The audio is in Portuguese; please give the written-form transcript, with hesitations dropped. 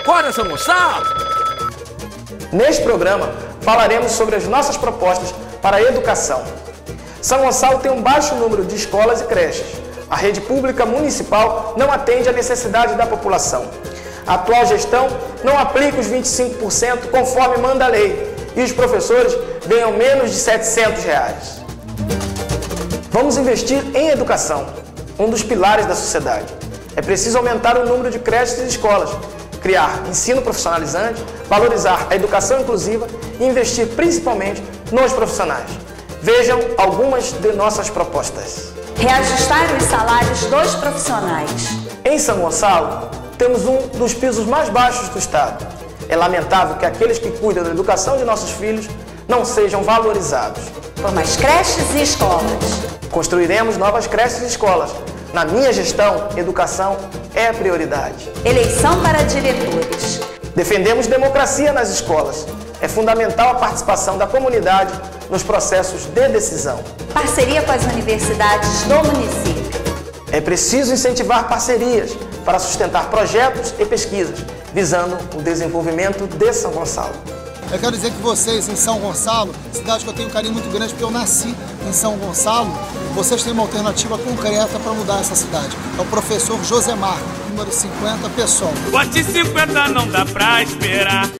Acorda, São Gonçalo! Neste programa, falaremos sobre as nossas propostas para a educação. São Gonçalo tem um baixo número de escolas e creches. A rede pública municipal não atende à necessidade da população. A atual gestão não aplica os 25% conforme manda a lei e os professores ganham menos de R$700. Vamos investir em educação, um dos pilares da sociedade. É preciso aumentar o número de creches e escolas, criar ensino profissionalizante, valorizar a educação inclusiva e investir principalmente nos profissionais. Vejam algumas de nossas propostas. Reajustar os salários dos profissionais. Em São Gonçalo, temos um dos pisos mais baixos do estado. É lamentável que aqueles que cuidam da educação de nossos filhos não sejam valorizados. Por mais creches e escolas. Construiremos novas creches e escolas. Na minha gestão, educação é a prioridade. Eleição para diretores. Defendemos democracia nas escolas. É fundamental a participação da comunidade nos processos de decisão. Parceria com as universidades do município. É preciso incentivar parcerias para sustentar projetos e pesquisas, visando o desenvolvimento de São Gonçalo. Eu quero dizer que vocês, em São Gonçalo, cidade que eu tenho um carinho muito grande porque eu nasci em São Gonçalo, vocês têm uma alternativa concreta para mudar essa cidade. É o professor Josemar, número 50, PSOL. Bote 50 não dá pra esperar.